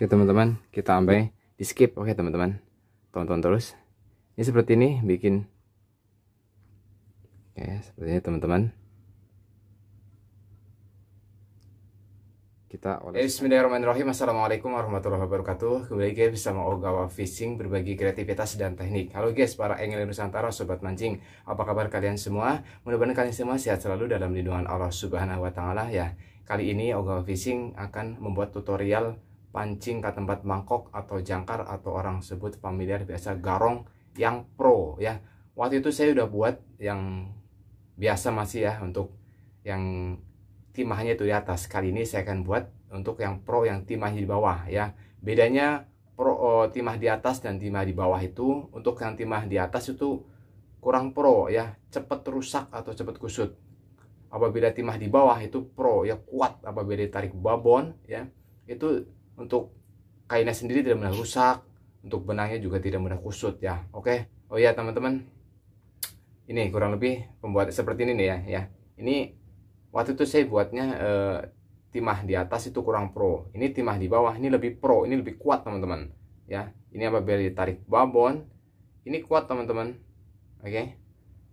Oke teman-teman, kita sampai di skip. Oke teman-teman, tonton terus. Ini seperti ini bikin. Oke, seperti ini teman-teman. Bismillahirrahmanirrahim. Assalamualaikum warahmatullahi wabarakatuh. Kembali guys bersama Ogawa Fishing, berbagi kreativitas dan teknik. Halo guys, para angler Nusantara, sobat mancing. Apa kabar kalian semua? Mudah-mudahan kalian semua sehat selalu dalam lindungan Allah Subhanahu wa taala ya. Kali ini Ogawa Fishing akan membuat tutorial pancing ke tempat mangkok atau jangkar, atau orang sebut familiar biasa garong yang pro ya. Waktu itu saya udah buat yang biasa masih ya, untuk yang timahnya itu di atas. Kali ini saya akan buat untuk yang pro, yang timahnya di bawah ya. Bedanya pro, timah di atas dan timah di bawah itu, untuk yang timah di atas itu kurang pro ya, cepet rusak atau cepet kusut. Apabila timah di bawah itu pro ya, kuat apabila ditarik babon ya. Itu untuk kainnya sendiri tidak mudah rusak, untuk benangnya juga tidak mudah kusut ya. Oke. Oh ya teman-teman, ini kurang lebih pembuat seperti ini nih ya. Ini waktu itu saya buatnya timah di atas itu kurang pro. Ini timah di bawah ini lebih pro, ini lebih kuat teman-teman ya. Ini apabila ditarik babon ini kuat teman-teman. Oke.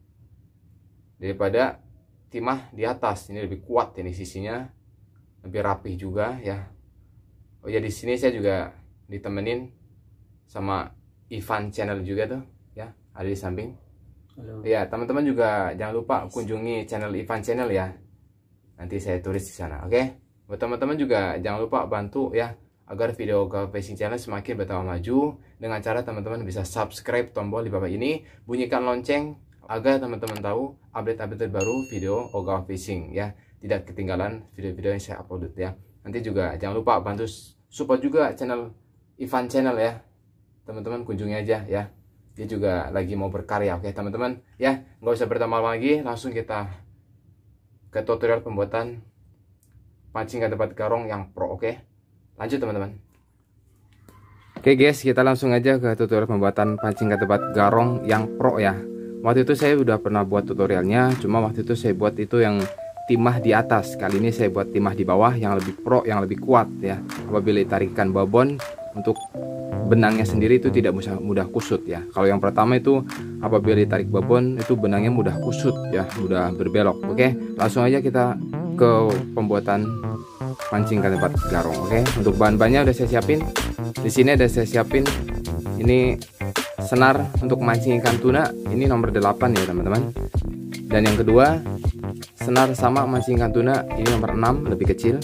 Daripada timah di atas, ini lebih kuat, ini sisinya lebih rapih juga ya. Oh ya, di sini saya juga ditemenin sama Ivan Channel juga tuh ya, ada di samping. Halo. Ya teman-teman juga jangan lupa kunjungi channel Ivan Channel ya, nanti saya tulis di sana. Oke, buat teman-teman juga jangan lupa bantu ya, agar video Ogawa Fishing Channel semakin bertambah maju, dengan cara teman-teman bisa subscribe tombol di bawah ini, bunyikan lonceng agar teman-teman tahu update-update terbaru video Ogawa Fishing ya, tidak ketinggalan video-video yang saya upload ya. Nanti juga jangan lupa bantu support juga channel Ivan Channel ya, teman-teman kunjungi aja ya, dia juga lagi mau berkarya. Oke teman-teman ya, nggak usah berlama-lama lagi, langsung kita ke tutorial pembuatan pancing ke tempat garong yang pro. Oke, lanjut teman-teman. Oke guys, kita langsung aja ke tutorial pembuatan pancing ke tempat garong yang pro ya. Waktu itu saya udah pernah buat tutorialnya, cuma waktu itu saya buat itu yang timah di atas. Kali ini saya buat timah di bawah yang lebih pro, yang lebih kuat ya. Apabila ditarikan babon, untuk benangnya sendiri itu tidak mudah kusut ya. Kalau yang pertama itu apabila ditarik babon itu benangnya mudah kusut ya, mudah berbelok. Oke, langsung aja kita ke pembuatan pancing ke tempat garong. Oke, untuk bahan-bahannya udah saya siapin. Di sini ada saya siapin ini senar untuk mancing ikan tuna, ini nomor 8 ya teman-teman. Dan yang kedua senar sama mancing ikan tuna, ini nomor 6, lebih kecil.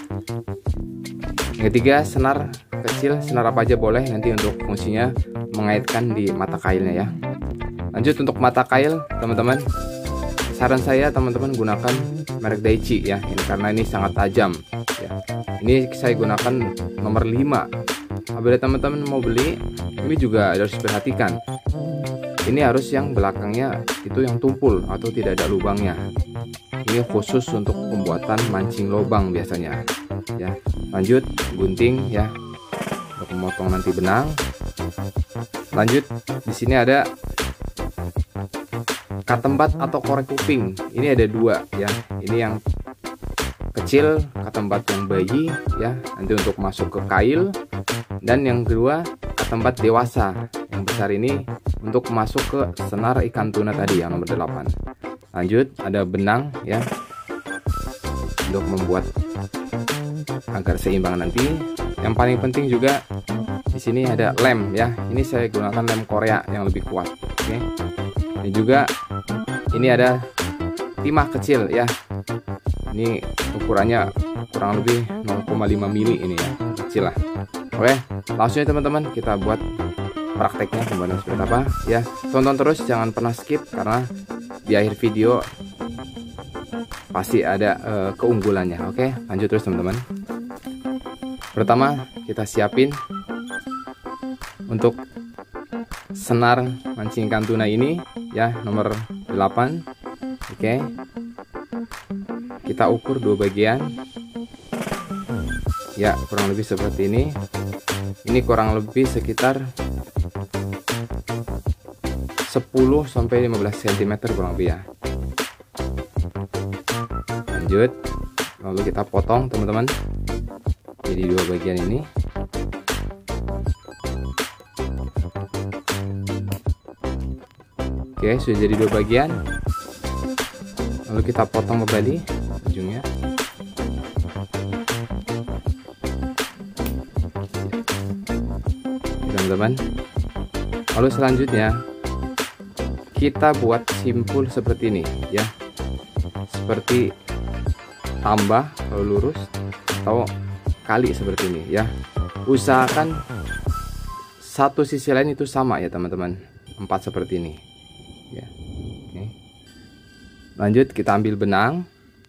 Yang ketiga senar kecil, senar apa aja boleh, nanti untuk fungsinya mengaitkan di mata kailnya ya. Lanjut untuk mata kail teman-teman, saran saya teman-teman gunakan merek Daichi ya, ini karena ini sangat tajam ya. Ini saya gunakan nomor 5. Apabila teman-teman mau beli, ini juga harus diperhatikan, ini harus yang belakangnya itu yang tumpul atau tidak ada lubangnya. Ini khusus untuk pembuatan mancing lubang biasanya ya. Lanjut gunting ya, untuk memotong nanti benang. Lanjut di sini ada katembat atau korek kuping, ini ada 2 ya. Ini yang kecil, katembat yang bayi ya, nanti untuk masuk ke kail. Dan yang kedua katembat dewasa, yang besar ini untuk masuk ke senar ikan tuna tadi yang nomor 8. Lanjut ada benang ya, untuk membuat agar seimbang nanti. Yang paling penting juga di sini ada lem ya. Ini saya gunakan lem Korea yang lebih kuat. Oke. Ini juga ini ada timah kecil ya. Ini ukurannya kurang lebih 0,5 mili ini ya, kecil lah. Oke, langsung ya teman-teman kita buat prakteknya pembuatan seperti apa ya. Tonton terus, jangan pernah skip, karena di akhir video pasti ada keunggulannya. Oke, lanjut terus teman-teman. Pertama kita siapin untuk senar mancing ikan tuna ini ya, nomor 8. Oke, kita ukur 2 bagian ya, kurang lebih seperti ini. Ini kurang lebih sekitar 10 sampai 15 cm kurang lebih ya. Lanjut, lalu kita potong teman-teman jadi 2 bagian ini. Oke, sudah jadi 2 bagian. Lalu kita potong kembali ujungnya. Teman-teman, lalu selanjutnya kita buat simpul seperti ini ya, seperti tambah kalau lurus atau kali seperti ini ya. Usahakan satu sisi lain itu sama ya teman-teman, 4 seperti ini ya. Oke. Lanjut kita ambil benang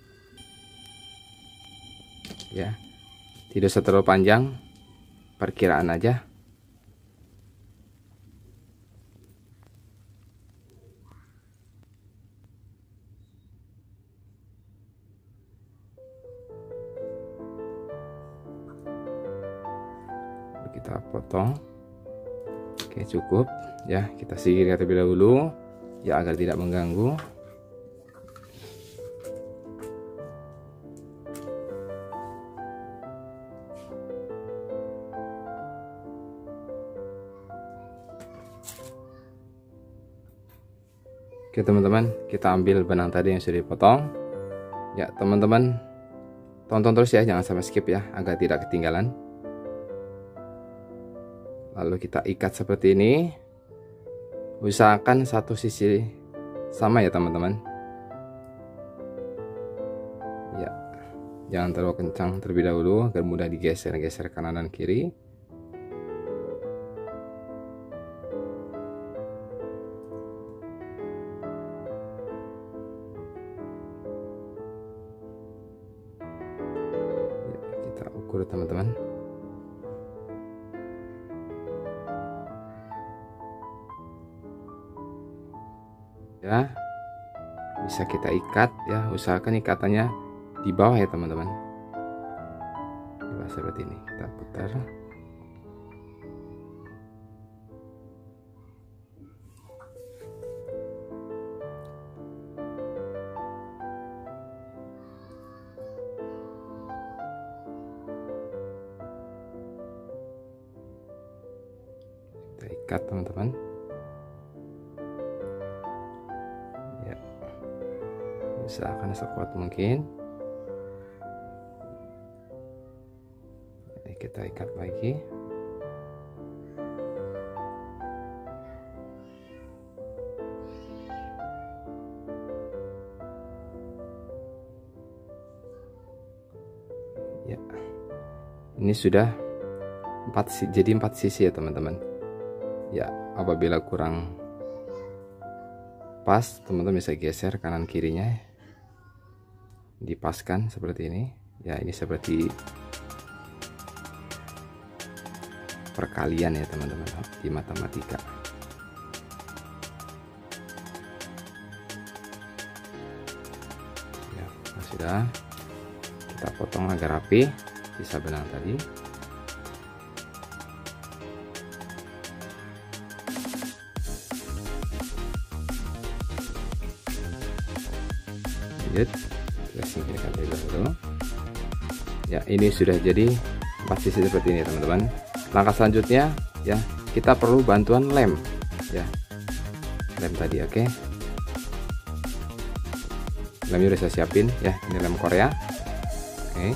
ya, tidak usah terlalu panjang, perkiraan aja. Kita potong. Oke, cukup ya, kita sisir terlebih dahulu ya agar tidak mengganggu. Oke teman-teman, kita ambil benang tadi yang sudah dipotong ya. Teman-teman tonton terus ya, jangan sampai skip ya agar tidak ketinggalan. Lalu kita ikat seperti ini. Usahakan satu sisi sama ya teman-teman ya, jangan terlalu kencang terlebih dahulu agar mudah digeser-geser kanan dan kiri. Ya, kita ukur teman-teman. Ya, bisa kita ikat ya, usahakan ikatannya di bawah ya teman-teman, di bawah seperti ini. Kita putar. Kita ikat teman-teman. Usahakan sekuat mungkin. Kita ikat lagi. Ya, ini sudah 4 jadi 4 sisi ya teman-teman. Ya, apabila kurang pas, teman-teman bisa geser kanan kirinya, dipaskan seperti ini ya. Ini seperti perkalian ya teman-teman di matematika ya. Sudah, kita potong agar rapi sisa benang tadi. Lanjut kita singkirkan dulu ya. Ini sudah jadi 4 sisi seperti ini teman-teman. Langkah selanjutnya ya, kita perlu bantuan lem ya, lem tadi. Oke, lemnya udah saya siapin ya, ini lem Korea. Oke,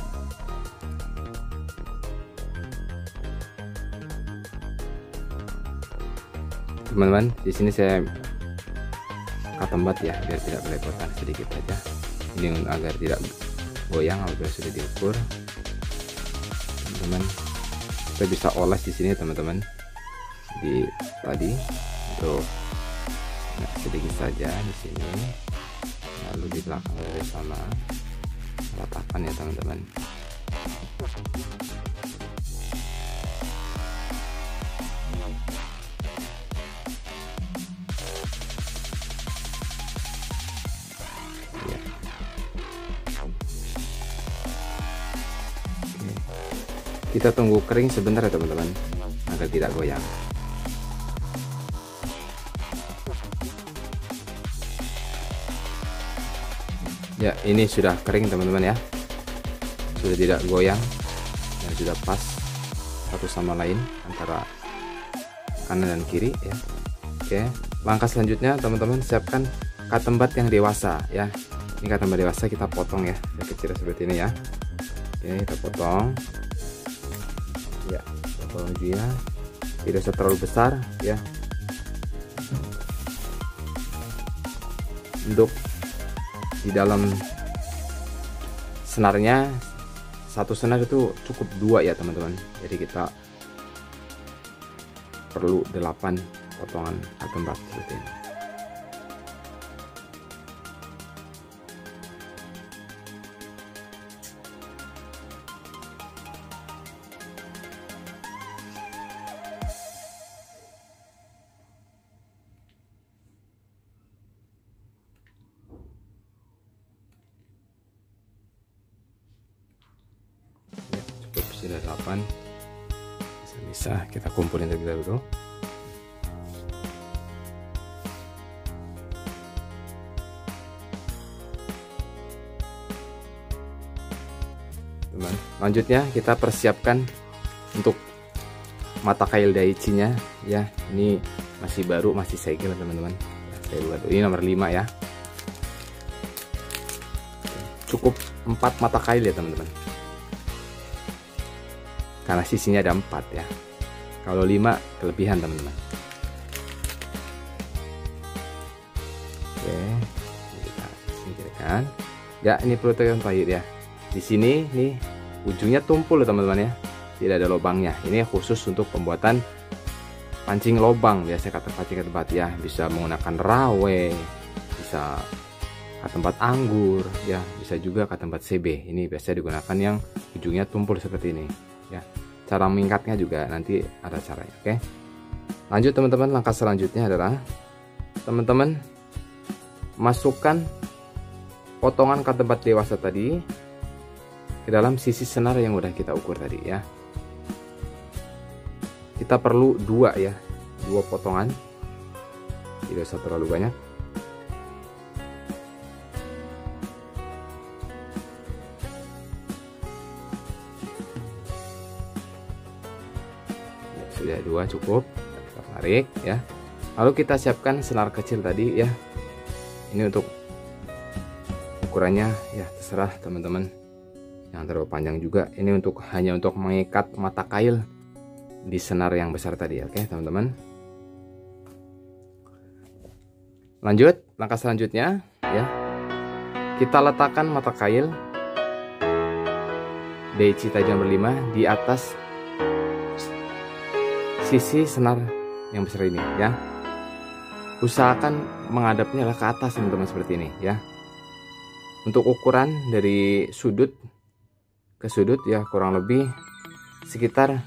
teman-teman, di sini saya katembat ya biar tidak belepotan, sedikit aja ini agar tidak goyang apabila sudah diukur. Teman-teman, kita bisa oles di sini teman-teman, di tadi untuk sedikit saja di sini, lalu di belakang dari sana ratakan ya teman-teman. Kita tunggu kering sebentar ya teman-teman agar tidak goyang. Ya, ini sudah kering teman-teman ya, sudah tidak goyang dan sudah pas satu sama lain antara kanan dan kiri ya. Oke, langkah selanjutnya teman-teman siapkan katembat yang dewasa ya. Ini katembat dewasa kita potong ya, yang kecil seperti ini ya. Oke, kita potong ya, potong ujungnya, tidak usah terlalu besar ya. Untuk di dalam senarnya, satu senar itu cukup 2 ya teman-teman, jadi kita perlu 8 potongan katembat seperti ini. Sudah 8, bisa kita kumpulin terlebih dahulu. Teman, lanjutnya kita persiapkan untuk mata kail Daichi-nya ya. Ini masih baru, masih segel teman-teman. Saya buat ini nomor 5 ya. Cukup 4 mata kail ya teman-teman, karena sisinya ada 4 ya. Kalau 5 kelebihan teman-teman. Oke, kita singkirkan ya. Ini perlu tekan ya, di sini nih ujungnya tumpul teman-teman ya, tidak ada lubangnya. Ini khusus untuk pembuatan pancing lubang, biasa kata pancing tempat ya. Bisa menggunakan rawe, bisa tempat anggur ya, bisa juga tempat CB. Ini biasa digunakan yang ujungnya tumpul seperti ini ya. Cara mengikatnya juga nanti ada caranya. Oke, lanjut teman-teman. Langkah selanjutnya adalah teman-teman masukkan potongan katembat dewasa tadi ke dalam sisi senar yang udah kita ukur tadi ya. Kita perlu 2 ya, 2 potongan, tidak usah terlalu banyak. Sudah 2 cukup, kita tarik ya. Lalu kita siapkan senar kecil tadi ya. Ini untuk ukurannya ya terserah teman-teman, yang terlalu panjang juga. Ini untuk hanya untuk mengikat mata kail di senar yang besar tadi. Oke teman-teman, lanjut langkah selanjutnya ya. Kita letakkan mata kail Daichi tajam berlima di atas sisi senar yang besar ini ya. Usahakan menghadapnya ke atas teman-teman seperti ini ya. Untuk ukuran dari sudut ke sudut ya, kurang lebih sekitar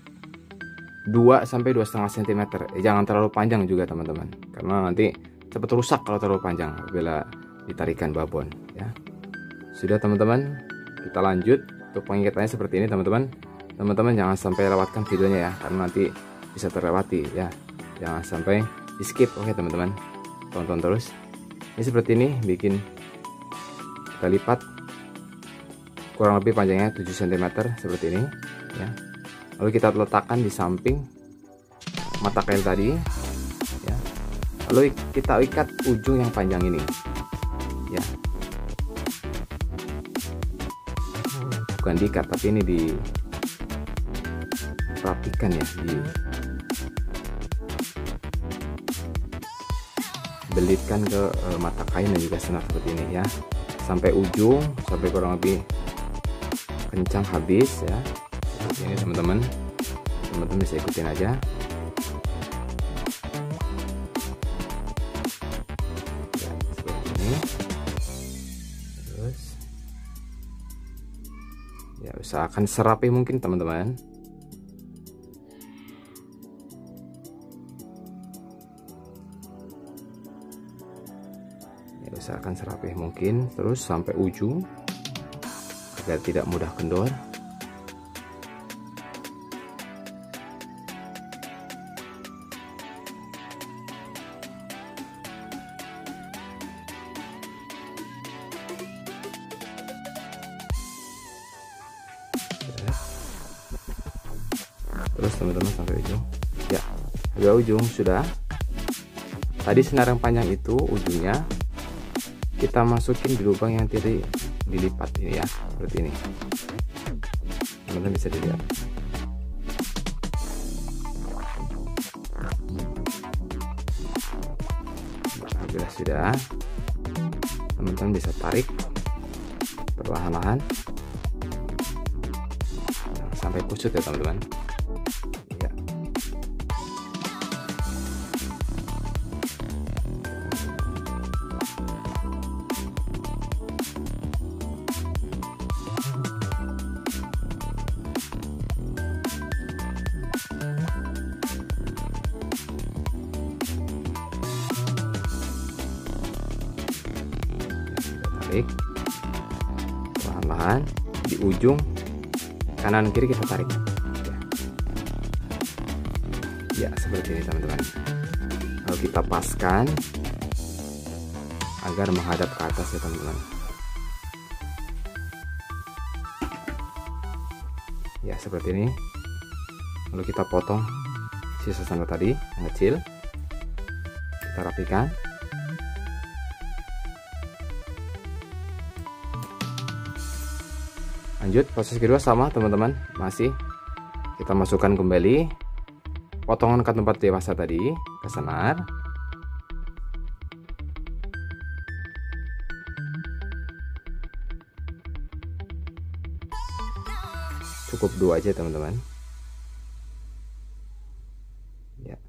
2 sampai 2,5 cm. Jangan terlalu panjang juga teman-teman, karena nanti cepat rusak kalau terlalu panjang apabila ditarikan babon ya. Sudah teman-teman, kita lanjut untuk pengikitannya seperti ini teman-teman. Teman-teman jangan sampai lewatkan videonya ya, karena nanti bisa terlewati ya. Jangan sampai di skip. Oke teman-teman, tonton terus. Ini seperti ini, bikin kita lipat kurang lebih panjangnya 7 cm seperti ini ya. Lalu kita letakkan di samping mata kail tadi ya. Lalu kita ikat ujung yang panjang ini ya. Bukan diikat, tapi ini dirapikan ya, belitkan ke mata kain dan juga senar seperti ini ya, sampai ujung, sampai kurang lebih kencang habis ya. Seperti ini teman-teman, bisa ikutin aja ya, seperti ini. Terus ya usahakan serapi mungkin teman-teman. Usahakan serapi mungkin, terus sampai ujung agar tidak mudah kendor. Terus teman-teman sampai ujung ya, agak ujung sudah. tadi senar yang panjang itu ujungnya kita masukin di lubang yang tadi dilipat ini ya, seperti ini. Teman-teman bisa dilihat. Bila sudah, teman-teman bisa tarik perlahan-lahan sampai kusut ya teman-teman. Ya. Tarik perlahan-lahan di ujung kanan kiri kita tarik ya, seperti ini teman-teman. Lalu kita paskan agar menghadap ke atas ya teman-teman. Ya, seperti ini. Lalu kita potong sisa sandal tadi yang kecil, kita rapikan. Lanjut, proses kedua sama teman-teman, masih kita masukkan kembali potongan ke tempat dewasa tadi ke senar. Cukup 2 aja teman-teman. Ya.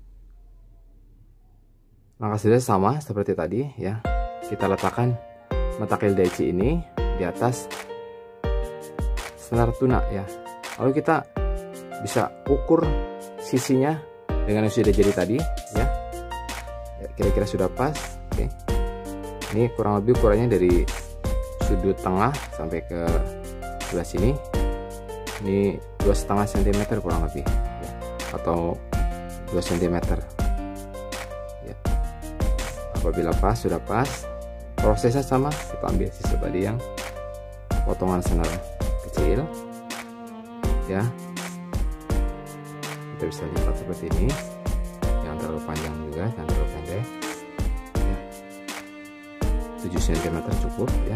Langkah selanjutnya sama seperti tadi ya. Kita letakkan metakil daichi ini di atas senar tuna ya. Lalu kita bisa ukur sisinya dengan yang sudah jadi tadi ya. Kira-kira sudah pas. Oke. Ini kurang lebih ukurannya dari sudut tengah sampai ke sebelah sini. Ini 2,5 cm kurang lebih ya. Atau 2 cm ya. Apabila pas, sudah pas, prosesnya sama. Kita ambil sisa tadi yang potongan senar kecil ya, kita bisa lipat seperti ini, jangan terlalu panjang juga, jangan terlalu pendek ya. 7 cm cukup ya.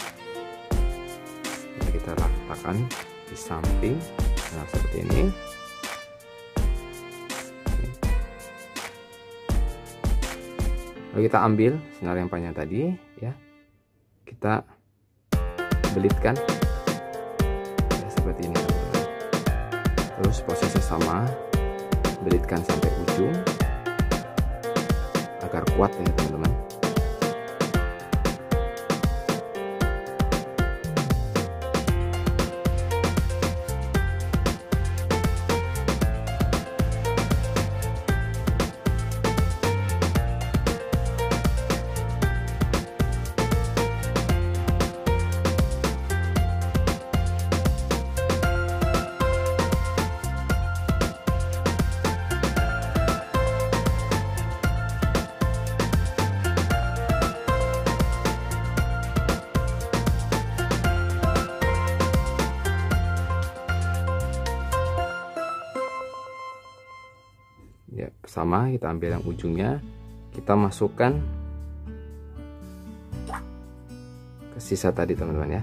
Jadi kita letakkan di samping, nah seperti ini. Lalu kita ambil senar yang panjang tadi ya, kita belitkan seperti ini teman-teman. Terus prosesnya sama, belitkan sampai ujung agar kuat ya teman-teman. Ya, sama, kita ambil yang ujungnya, kita masukkan ke sisa tadi teman-teman ya.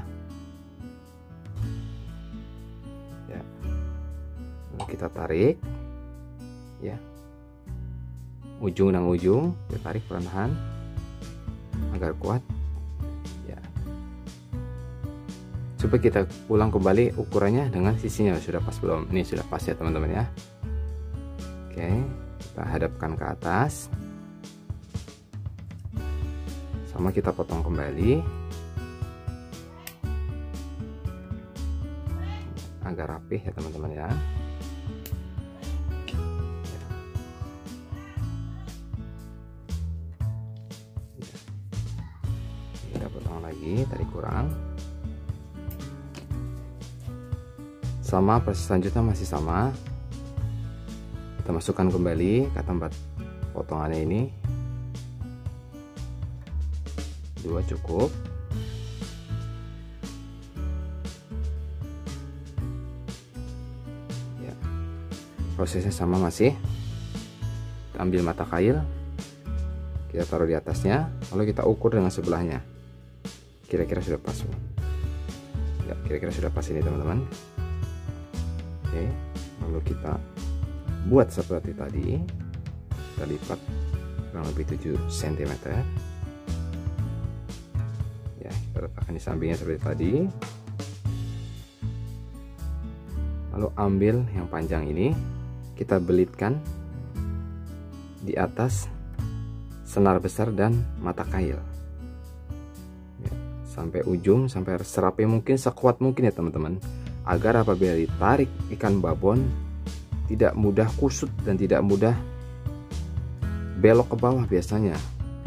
Ya, lalu kita tarik ya, ujung dan ujung kita tarik perlahan agar kuat ya. Coba kita ulang kembali ukurannya dengan sisinya, sudah pas belum? Ini sudah pas ya teman-teman ya. Oke, kita hadapkan ke atas, sama kita potong kembali agar rapih ya teman-teman ya. Kita potong lagi, tadi kurang. Sama, proses selanjutnya masih sama. Kita masukkan kembali ke tempat potongannya ini. 2 cukup. Ya. Prosesnya sama masih. Kita ambil mata kail, kita taruh di atasnya, lalu kita ukur dengan sebelahnya. Kira-kira sudah pas belum? Ya, kira-kira sudah pas ini teman-teman. Oke, lalu kita buat seperti tadi. Kita lipat kurang lebih 7 cm. Ya, kita letakkan di sampingnya seperti tadi. Lalu ambil yang panjang ini, kita belitkan di atas senar besar dan mata kail. Ya, sampai ujung, sampai serapi mungkin, sekuat mungkin ya teman-teman, agar apabila ditarik ikan babon tidak mudah kusut dan tidak mudah belok ke bawah biasanya.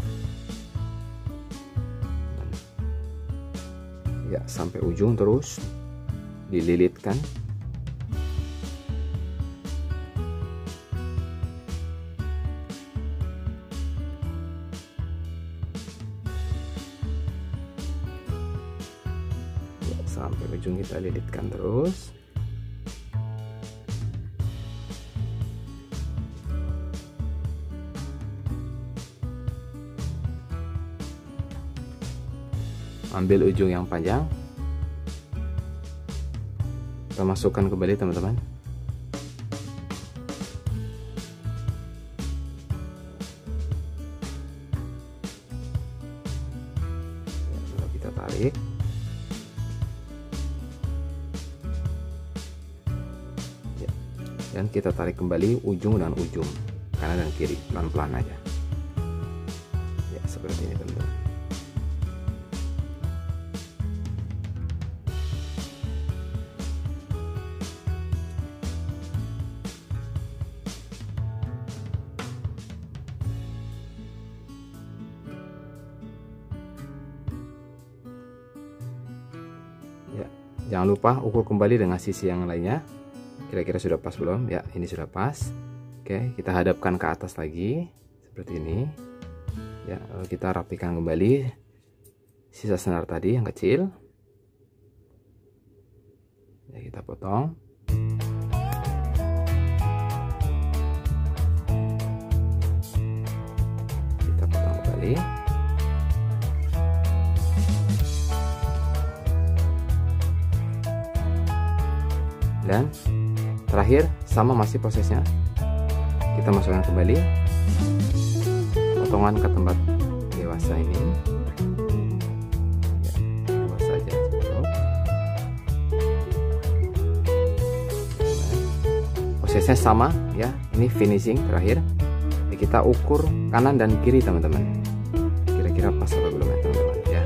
Ya, sampai ujung terus dililitkan. Ya, sampai ujung kita lilitkan terus. Ambil ujung yang panjang, kita masukkan kembali teman-teman. Lalu kita tarik. Ya, dan kita tarik kembali ujung dan ujung, kanan dan kiri, pelan-pelan aja. Ya, seperti ini teman-teman. Ya, jangan lupa ukur kembali dengan sisi yang lainnya. Kira-kira sudah pas belum? Ya, ini sudah pas. Oke, kita hadapkan ke atas lagi seperti ini. Ya, lalu kita rapikan kembali sisa senar tadi yang kecil. Ya, kita potong. Kita potong kembali. Dan terakhir sama masih prosesnya, kita masukkan kembali potongan ke tempat dewasa ini. Ya, dewasa aja cukup. Prosesnya sama ya, ini finishing terakhir. Ya, kita ukur kanan dan kiri teman-teman, kira-kira pas apa belum ya teman-teman ya.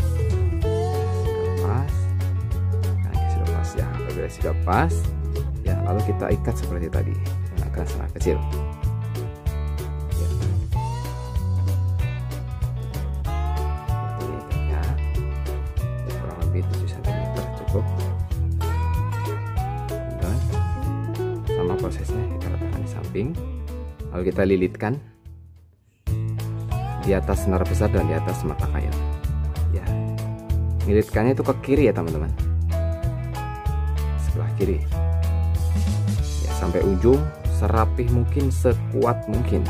Sudah pas ya, lalu kita ikat seperti tadi menggunakan senar kecil ya. Ini ikatnya ya, kurang lebih 7 cm cukup. Dan sama prosesnya, kita letakkan di samping, lalu kita lilitkan di atas senar besar dan di atas mata kail ya. Lilitkannya itu ke kiri ya teman-teman, sebelah kiri ya, sampai ujung, serapih mungkin, sekuat mungkin.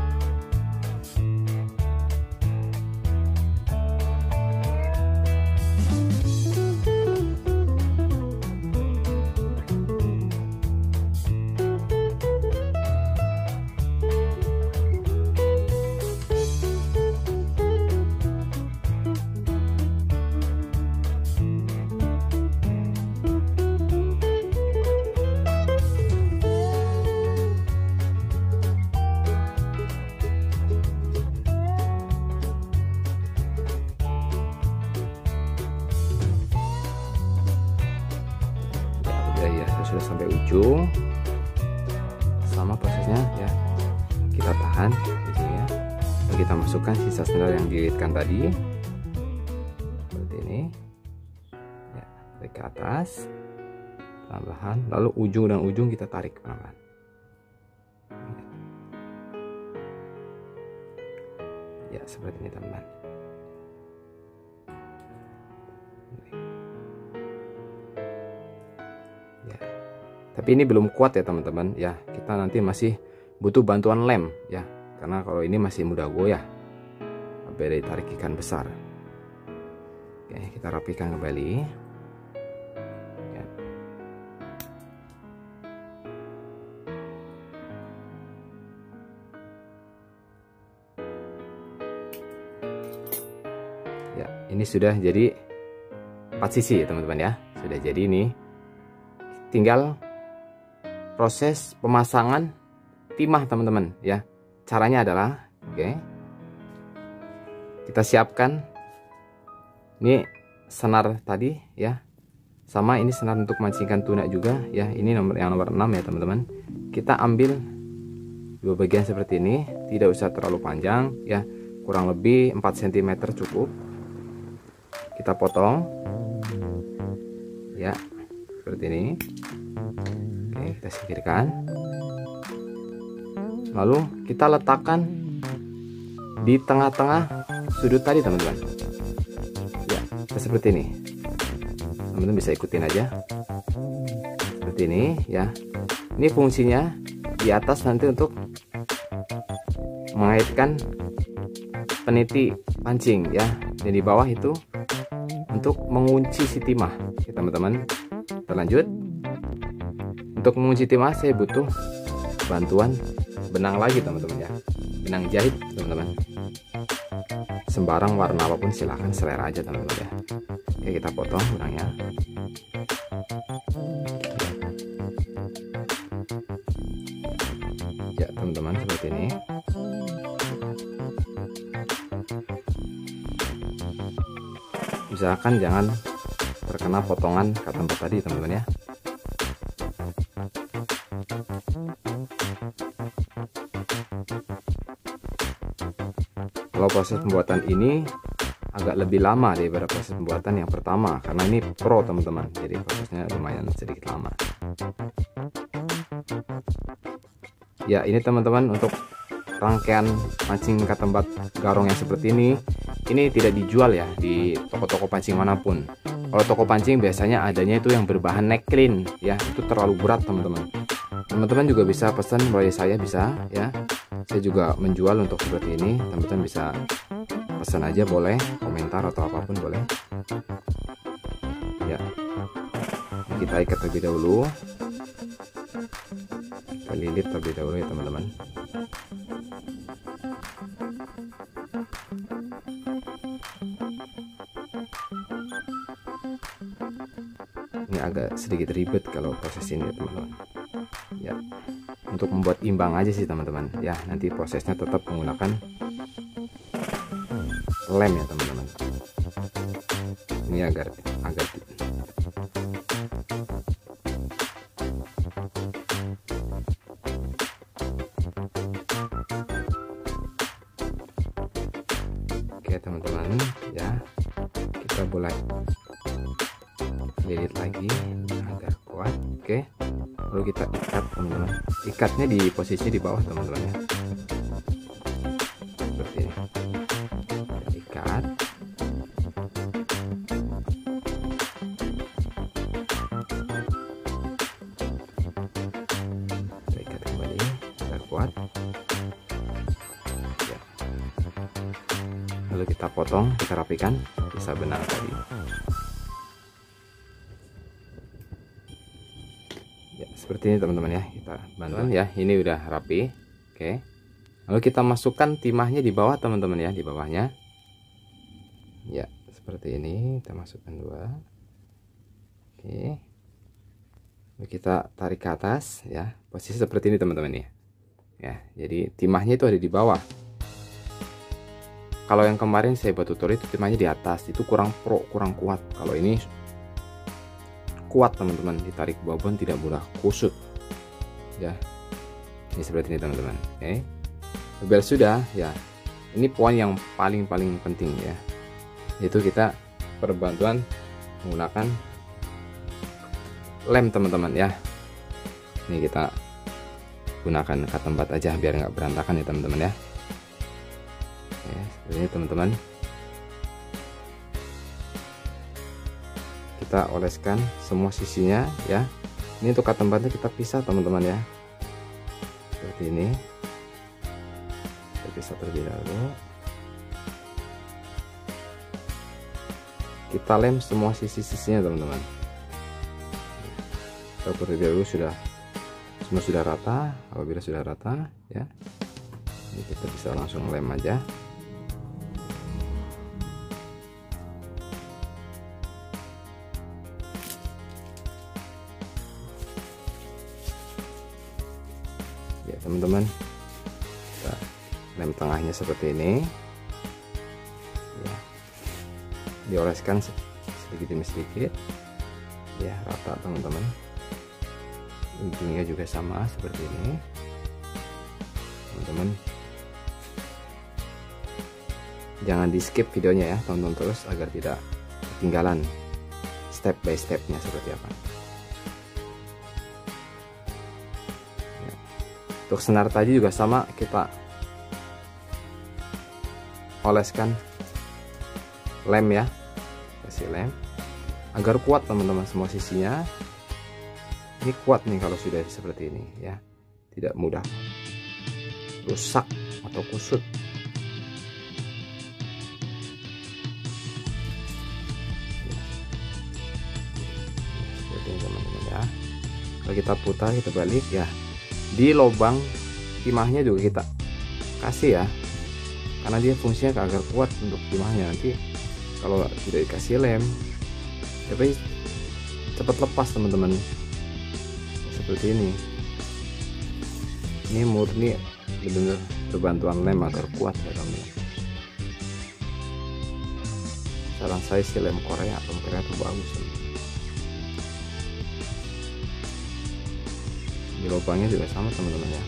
Ya, sudah sampai ujung, sama prosesnya ya, kita tahan di sini ya. Lalu kita masukkan sisa senar yang dililitkan tadi seperti ini ya, tarik ke atas pelan-pelan, lalu ujung dan ujung kita tarik pelan-pelan ya, seperti ini teman-teman. Tapi ini belum kuat ya teman-teman ya, kita nanti masih butuh bantuan lem ya, karena kalau ini masih mudah goyah dari tarik ikan besar. Oke, kita rapikan kembali ya. Ya, ini sudah jadi 4 sisi ya teman-teman ya. Sudah jadi ini. Tinggal proses pemasangan timah teman-teman ya. Caranya adalah kita siapkan ini senar tadi ya. Sama ini senar untuk mancingkan tuna juga ya. Ini nomor 6 ya teman-teman. Kita ambil dua bagian seperti ini, tidak usah terlalu panjang ya. Kurang lebih 4 cm cukup. Kita potong ya seperti ini. Oke, kita singkirkan, lalu kita letakkan di tengah-tengah sudut tadi teman-teman ya. Kita seperti ini, teman-teman bisa ikutin aja seperti ini ya. Ini fungsinya di atas nanti untuk mengaitkan peniti pancing ya, dan di bawah itu untuk mengunci si timah ya, teman-teman. Terlanjut, untuk mengunci timah saya butuh bantuan benang lagi teman-teman ya, benang jahit teman-teman. Sembarang warna apapun silahkan, selera aja teman-teman ya. Oke, kita potong benangnya ya teman-teman, seperti ini. Usahakan jangan terkena potongan kat tempat tadi teman-teman ya. Kalau proses pembuatan ini agak lebih lama daripada proses pembuatan yang pertama, karena ini pro teman-teman, jadi prosesnya lumayan sedikit lama ya. Ini teman-teman untuk rangkaian mancing kat tempat garong yang seperti ini tidak dijual ya di toko-toko pancing manapun. Kalau toko pancing biasanya adanya itu yang berbahan necklin ya, itu terlalu berat teman-teman. Teman-teman juga bisa pesan melalui saya, bisa ya. Saya juga menjual untuk seperti ini, teman-teman bisa pesan aja, boleh komentar atau apapun boleh ya. Kita ikat terlebih dahulu, kita lilit terlebih dahulu ya teman-teman. Ini agak sedikit ribet kalau proses ini ya teman-teman ya. Untuk membuat imbang aja sih teman-teman ya, nanti prosesnya tetap menggunakan lem ya teman-teman. Ini agar oke teman-teman ya, kita boleh lilit lagi agar kuat. Oke, lalu kita ikat teman-teman. Ikatnya di posisi di bawah teman-teman ya, seperti ini. Kita ikat, kita ikat kembali agar kuat ya. Lalu kita potong, kita rapikan sisa benang tadi ya, seperti ini teman-teman ya. Kita bantuan ya, ini udah rapi. Oke, lalu kita masukkan timahnya di bawah teman-teman ya, di bawahnya ya, seperti ini. Kita masukkan dua. Oke, lalu kita tarik ke atas ya, posisi seperti ini teman-teman ya. Jadi timahnya itu ada di bawah. Kalau yang kemarin saya buat tutorial itu timahnya di atas, itu kurang kuat. Kalau ini kuat teman-teman, ditarik ke bawah tidak mudah kusut ya. Ini seperti ini teman-teman. Oke, biar sudah ya. Ini poin yang paling penting ya, yaitu kita perbantuan menggunakan lem teman-teman ya. Ini kita gunakan kat tempat aja biar nggak berantakan ya teman-teman ya. Oke, seperti ini teman-teman. Kita oleskan semua sisinya ya. Ini untuk kat tempatnya kita pisah teman-teman ya, seperti ini. Kita pisah terlebih dahulu. kita lem semua sisi-sisinya teman-teman. Seperti dulu semua sudah rata. Apabila sudah rata ya, ini kita bisa langsung lem aja. Ya teman-teman, kita lem tengahnya seperti ini ya, dioleskan sedikit demi sedikit ya, rata teman-teman. Ujungnya juga sama seperti ini teman-teman. Jangan di skip videonya ya, tonton terus agar tidak ketinggalan step by stepnya seperti apa ya. Untuk senar tadi juga sama, kita oleskan lem ya, kasih lem agar kuat teman-teman semua sisinya. Ini kuat nih kalau sudah seperti ini ya, tidak mudah rusak atau kusut. Seperti ini teman-teman ya. Kalau kita putar, kita balik ya, di lubang timahnya juga kita kasih ya, karena dia fungsinya agar kuat untuk timahnya. Nanti kalau tidak dikasih lem, tapi cepat lepas teman-teman. Seperti ini murni benar-benar berbantuan lem agar kuat ya teman-teman. Saran saya sih lem Korea itu bagus teman-teman. Di lubangnya juga sama teman-teman ya.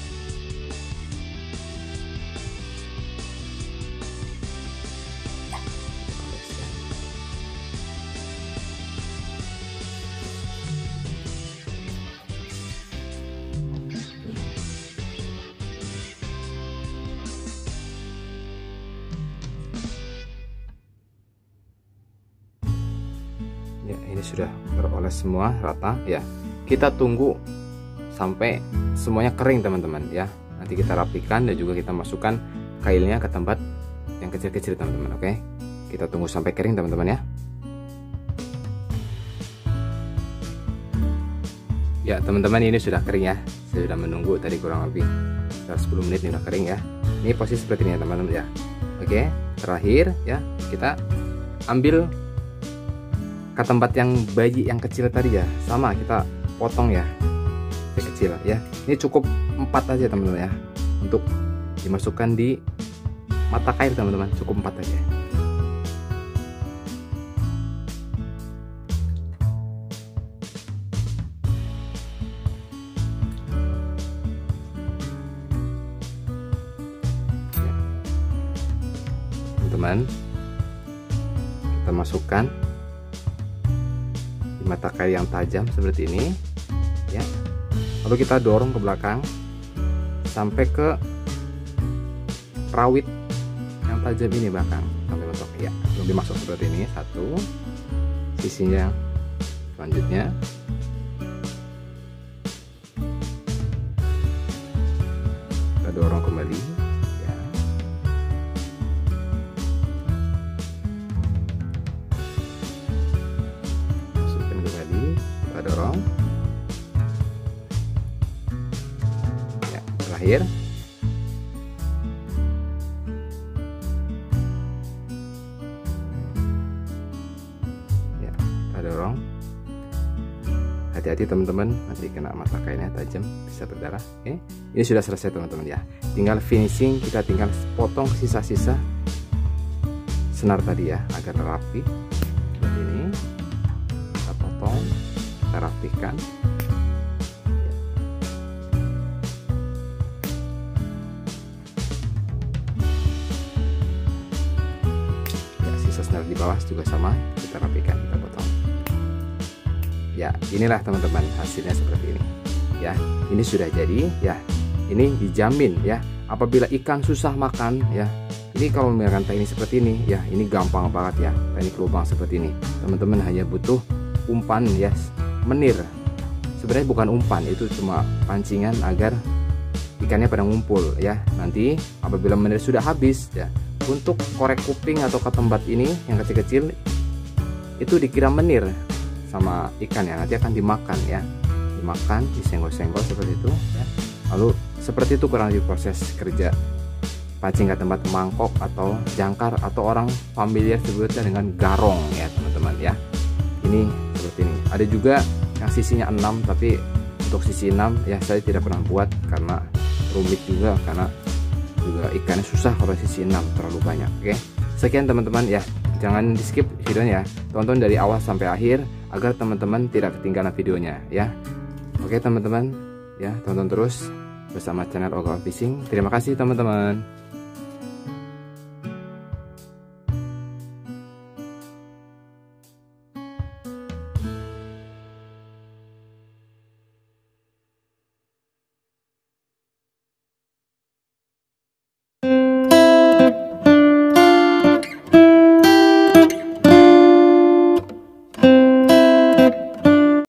Ya, ini sudah beroles semua rata ya. Kita tunggu sampai semuanya kering teman-teman ya. Nanti kita rapikan dan juga kita masukkan kailnya ke tempat yang kecil-kecil teman-teman. Oke, kita tunggu sampai kering teman-teman ya. Ya teman-teman, ini sudah kering ya. Saya sudah menunggu tadi kurang lebih 10 menit, ini sudah kering ya. Ini posisi seperti ini ya teman-teman ya. Oke, terakhir ya, kita ambil ke tempat yang bayi yang kecil tadi ya, sama kita potong ya, kecil ya. Ini cukup 4 aja teman-teman ya, untuk dimasukkan di mata kail teman-teman, cukup 4 aja. Ya. Teman-teman, kita masukkan mata kail yang tajam seperti ini ya, lalu kita dorong ke belakang sampai ke rawit yang tajam ini belakang sampai mentok ya, lalu dimasuk seperti ini. Satu sisinya, selanjutnya kita dorong kembali ya. Kita dorong ya, terakhir ya, kita dorong. Hati-hati teman-teman, nanti kena mata kainnya tajam, bisa berdarah. Oke, ini sudah selesai teman-teman ya, tinggal finishing. Kita tinggal potong sisa-sisa senar tadi ya, agar rapi seperti ini. Kita potong, kita rapikan ya. Sisa senar di bawah juga sama, kita rapikan, kita potong ya. Inilah teman-teman hasilnya seperti ini ya. Ini sudah jadi ya, ini dijamin ya. Apabila ikan susah makan ya, ini kalau menggunakan teknik seperti ini ya, ini gampang banget ya. Teknik lubang seperti ini teman-teman hanya butuh umpan ya, menir. Sebenarnya bukan umpan, itu cuma pancingan agar ikannya pada ngumpul ya. Nanti apabila menir sudah habis ya, untuk korek kuping atau ketembat ini yang kecil-kecil itu dikira menir sama ikan ya, nanti akan dimakan ya, dimakan, disenggol-senggol seperti itu ya. Lalu seperti itu kurang lebih proses kerja pancing ke tempat mangkok atau jangkar, atau orang familiar sebutnya dengan garong ya teman-teman ya. Ini seperti ini. Ada juga yang sisinya 6, tapi untuk sisi 6 ya saya tidak pernah buat karena rumit juga, karena juga ikannya susah kalau sisi 6 terlalu banyak. Oke, sekian teman-teman ya, jangan di skip videonya, tonton dari awal sampai akhir agar teman-teman tidak ketinggalan videonya ya. Oke teman-teman ya, tonton terus bersama channel Ogawa Fishing. Terima kasih teman-teman.